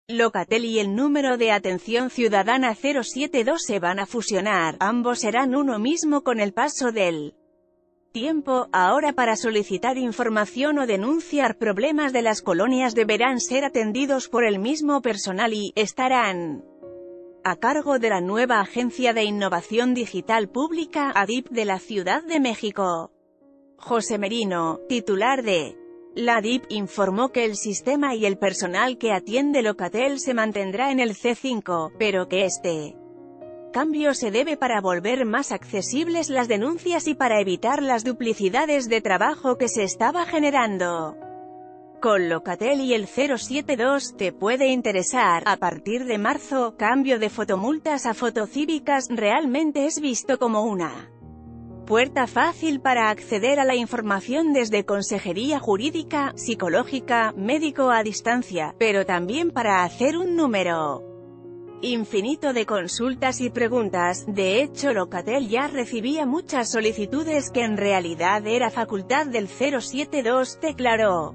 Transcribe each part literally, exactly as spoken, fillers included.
Locatel y el número de atención ciudadana cero siete dos se van a fusionar, ambos serán uno mismo con el paso del tiempo. Ahora, para solicitar información o denunciar problemas de las colonias deberán ser atendidos por el mismo personal y estarán a cargo de la nueva Agencia de Innovación Digital Pública, A D I P, de la Ciudad de México. José Merino, titular de la D I P, informó que el sistema y el personal que atiende Locatel se mantendrá en el C cinco, pero que este cambio se debe para volver más accesibles las denuncias y para evitar las duplicidades de trabajo que se estaba generando. Con Locatel y el cero siete dos, te puede interesar. A partir de marzo, cambio de fotomultas a fotocívicas, realmente es visto como una puerta fácil para acceder a la información desde consejería jurídica, psicológica, médico a distancia, pero también para hacer un número infinito de consultas y preguntas. De hecho, Locatel ya recibía muchas solicitudes que en realidad era facultad del cero siete dos, declaró.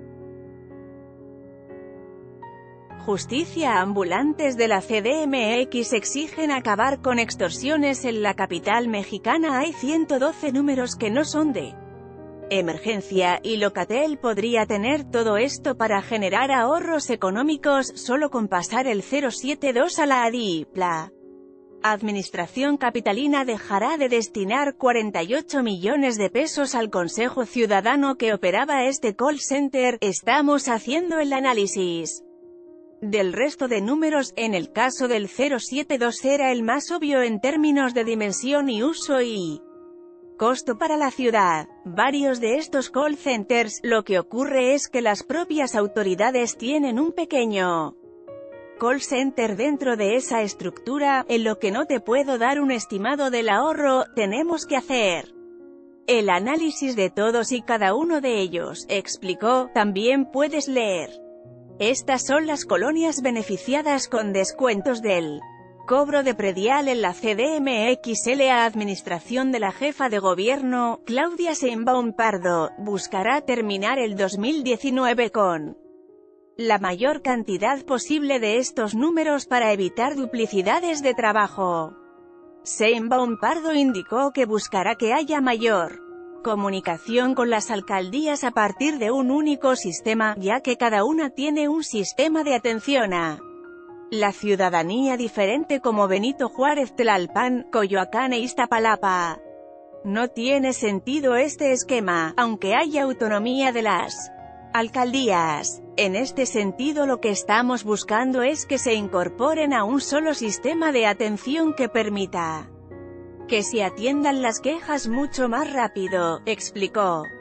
Justicia. Ambulantes de la C D M X exigen acabar con extorsiones en la capital mexicana. Hay ciento doce números que no son de emergencia, y Locatel podría tener todo esto para generar ahorros económicos, solo con pasar el cero siete dos a la A D I P. La Administración capitalina dejará de destinar cuarenta y ocho millones de pesos al Consejo Ciudadano que operaba este call center. Estamos haciendo el análisis del resto de números. En el caso del cero siete dos era el más obvio en términos de dimensión y uso y costo para la ciudad. Varios de estos call centers, lo que ocurre es que las propias autoridades tienen un pequeño call center dentro de esa estructura, en lo que no te puedo dar un estimado del ahorro. Tenemos que hacer el análisis de todos y cada uno de ellos, explicó. También puedes leer: estas son las colonias beneficiadas con descuentos del cobro de predial en la C D M X. La administración de la jefa de gobierno, Claudia Sheinbaum Pardo, buscará terminar el dos mil diecinueve con la mayor cantidad posible de estos números para evitar duplicidades de trabajo. Sheinbaum Pardo indicó que buscará que haya mayor comunicación con las alcaldías a partir de un único sistema, ya que cada una tiene un sistema de atención a la ciudadanía diferente, como Benito Juárez, Tlalpan, Coyoacán e Iztapalapa. No tiene sentido este esquema, aunque haya autonomía de las alcaldías. En este sentido, lo que estamos buscando es que se incorporen a un solo sistema de atención que permita que se atiendan las quejas mucho más rápido, explicó.